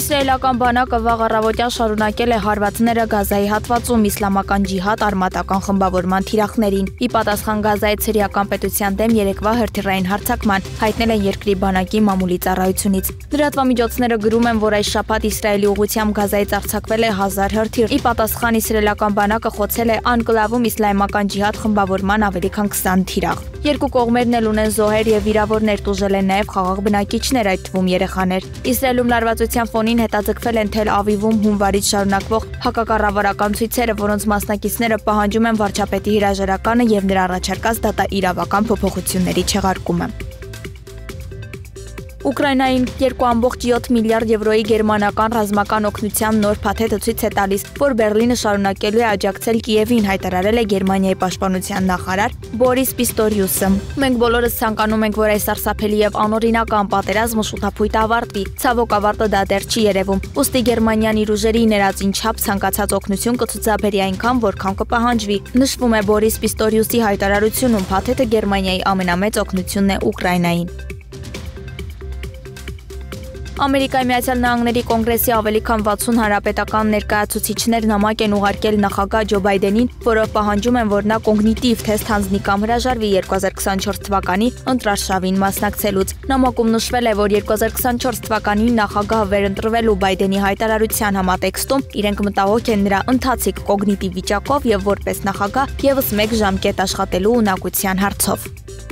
Իսրայելական բանակը վաղ առավոտյան շարունակել է հարվածները Գազայի հատվածում իսլամական ջիհադ արմատական խմբավորման թիրախներին։ Ի պատասխան Գազայի ցիրիական պետության դեմ երեկվա հրթիռային հարձակման հայտնել են երկրի բանակի մամուլի ծառայությունից։ Լրատվամիջոցները գրում են, որ այս շաբաթ Իսրայելի ուղղությամբ Գազայից արձակվել է 1000 հրթիռ։ Ի պատասխան իսրայելական բանակը խոցել է Անկլավում իսլամական ջիհադ խմբավորման ավելի քան 20 թիրախ։ Երկու կողմերն էլ ունեն զոհեր եւ վիրավորներ, տուժել են նաեւ խաղաղ բնակիչներ, այդ թվում երեխաներ։ Իսրայելում լարվածության ֆոնին հետաձգվել են Թել Ավիվում հունվարից շարունակվող հակակառավարական ցույցերը, որոնց մասնակիցները պահանջում են վարչապետի հրաժարականը եւ նրա առաջարկած դատաիրավական փոփոխությունների չեղարկումը։ Ուկրաինային 2.7 միլիարդ եվրոյի գերմանական ռազմական օգնության նոր փաթեթը ցույց է տալիս, որ Բերլինը շարունակելու է աջակցել Կիևին, հայտարարել է Գերմանիայի պաշտպանության նախարար Բորիս Պիստորիուսը։ Մենք բոլորս ցանկանում ենք, որ այս սարսափելի եւ անօրինական պատերազմը շուտապույտ ավարտվի։ Ցավոք ավարտը դա դեռ չի երևում։ Ուստի Գերմանիան իր ուժերի ներածին չափ ցանկացած օգնություն կցուցաբերի այնքան, որքան կպահանջվի։ Նշվում է Բորիս Պիստորիուսի հայտարարությունում, փաթեթը Գերմանիայի ամենամեծ օգնությունն է Ուկրաինային։ Ամերիկայի Միացյալ Նահանգների կոնգրեսի ավելի քան 60 հանրապետական ներկայացուցիչներ նամակ են ուղարկել նախագահ Ջո Բայդենին, որով պահանջում են, որ նա կոգնիտիվ թեստ հանձնի կամ հրաժարվի 2024 թվականի ընտրարշավին մասնակցելուց։ Նամակում նշվել է, որ 2024 թվականին նախագահ վերընտրվելու Բայդենի հայտարարության համատեքստում իրենք մտահոգ են նրա ընթացիկ կոգնիտիվ վիճակով եւ որպես նախագահ եւս 1 ժամկետ աշխատելու ունակության հարցով։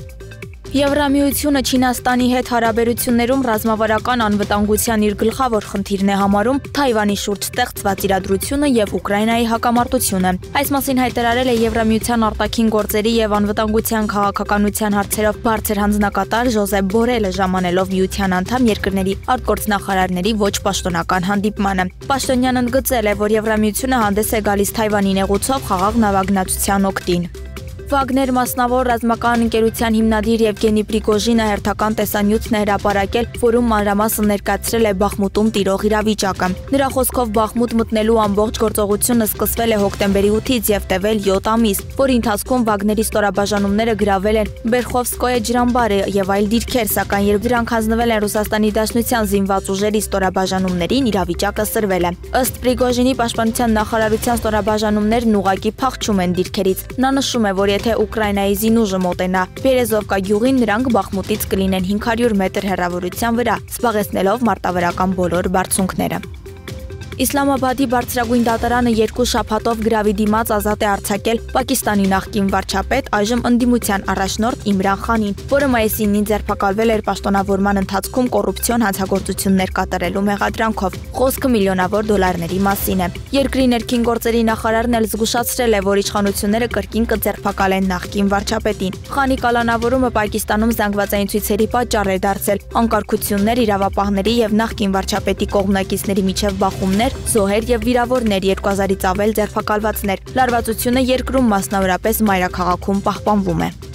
Եվրամիությունը Չինաստանի հետ հարաբերություններում ռազմավարական անվտանգության իր գլխավոր խնդիրն է համարում Թայվանի շուրջ ստեղծված իրադրությունը եւ Ուկրաինայի հակամարտությունը։ Այս մասին հայտարարել է Եվրամիության արտաքին գործերի եւ անվտանգության քաղաքականության հարցերով բարձր հանձնակատար Ժոզեփ Բորելը ժամանելով միության անդամ երկրների արտգործնախարարների ոչ պաշտոնական հանդիպմանը։ Պաշտոնյանն ընդգծել է, որ Եվրամիությունը հանդես է գալիս Թայվանի նեղուցով խաղաղ նավագնացության օգտին։ Վագներ մասնավոր ռազմական ընկերության հիմնադիր Եվգենի Պրիգոժինը հերթական տեսանյութն է հրապարակել, որում մանրամասն ներկայացրել է Բախմուտում տիրող իրավիճակը։ Նրա խոսքով Բախմուտ մտնելու ամբողջ գործողությունը սկսվել է հոկտեմբերի 8-ից եւ տևել 7 ամիս, որի ընթացքում Վագների ստորաբաժանումները գրավել են Բերխովսկոյե ջրամբարը եւ այլ դիրքեր, սակայն երբ դրանք հանձնվել են Ռուսաստանի Դաշնության զինված ուժերի ստորաբաժանումներին, իրավիճակը սրվել է։ Ըստ Պրիգոժինի պաշտպանության նախարարության ստորաբաժանումներն ուղղակի փախչում են դիրքերից։ Նա նշում է, որ եթե Ուկրաինայի զինուժը մոտենա Բերեզովկա գյուղին, նրանք Բախմուտից կլինեն 500 մետր հեռավորության վրա, զբաղեցնելով մարտավարական բոլոր բարձունքները։ Իսլամաբադի բարձրագույն դատարանը 2 շաբաթով գրավի դիմաց ազատ է արձակել Պակիստանի նախկին վարչապետ, այժմ ընդդիմության առաջնորդ Իմրան Խանին, որը մայիսի 9-ին ձերբակալվել էր պաշտոնավորման ընթացքում կոռուպցիոն հանցագործություններ կատարելու մեղադրանքով։ Խոսքը միլիոնավոր դոլարների մասին է։ Երկրի ներքին գործերի նախարարն էլ զգուշացրել է, որ իշխանությունները կրկին կձերբակալեն նախկին վարչապետին։ Խանի կալանավորումը Պակիստանում զանգվածային ցույցերի պատճառ է դարձել։ Անկարգություններ, իրավապահների եւ նախկին վարչապետի կողմնակիցների միջև բախումներ, զոհեր եւ վիրավորներ, 2000-ից ավել ձերբակալվածներ։ Լարվածությունը երկրում մասնավորապես մայրաքաղաքում պահպանվում է։